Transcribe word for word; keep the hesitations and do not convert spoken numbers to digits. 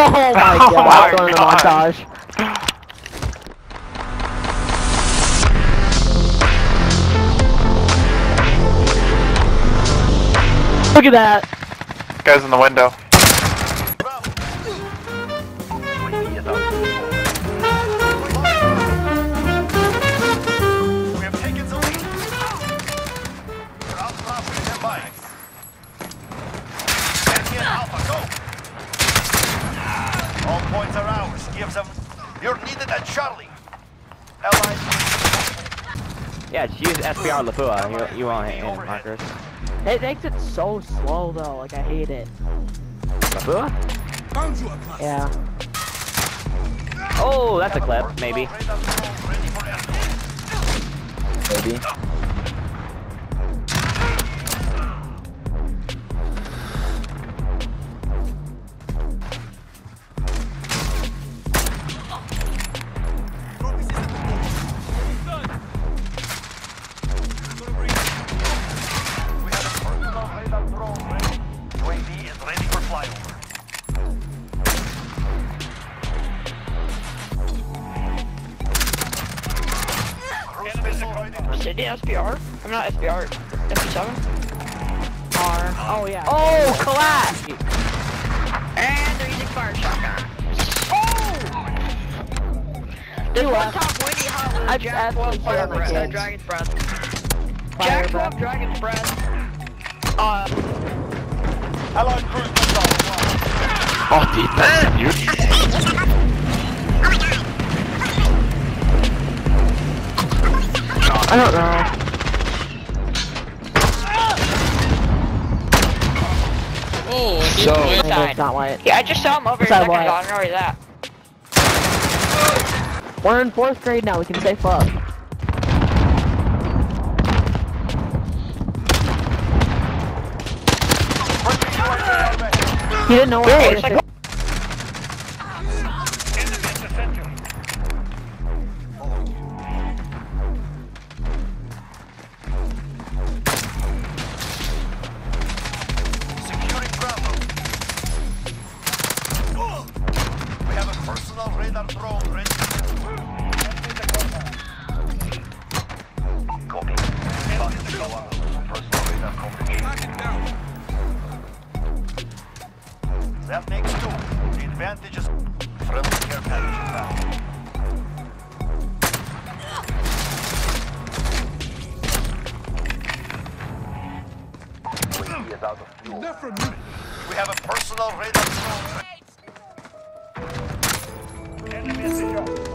Oh my Oh god, my going in the God. montage. Look at that! Guys in the window. We have taken the lead. Ground crossing nearby. Champion Alpha, go! All points are ours. Give them. You're needed at Charlie. Allies. Yeah, just use S B R Lapua. You, you won't hit any markers. It makes it so slow though, like I hate it. Lapua? Yeah. Oh, that's a clip. Maybe. Maybe. U A V is ready for flyover. Cruise missile ready. Sydney S B R? I'm not S B R. S B seven? R. Oh yeah. Oh, collapse! And they're using fire shotgun. Oh! There's one left. top windy hot with I Jack just twelve asked fire for breath, uh, kids. Dragon's Breath. Fire Jack twelve breath. Dragon's Breath. Uh, Allied cruise missile. Oh, defense, dude. I don't know. Oh, So- so, Maybe it's not white. yeah, I just saw him over a Side second ago. white. I don't know where he's at. We're in fourth grade now, we can say fuck. He didn't know what Hey, I it's like- was. Enemy in the center. Securing Bravo. We have a personal radar drone ready. Copy. Personal radar coverage. That makes two. The advantage is friendly care package inbound. U A V is out of fuel. We have a personal radar drone. Enemy is in your